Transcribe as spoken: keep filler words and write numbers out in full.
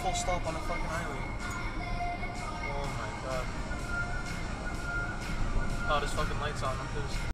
full stop on a fucking highway. Oh my god. Oh, this fucking light's on. I'm pissed.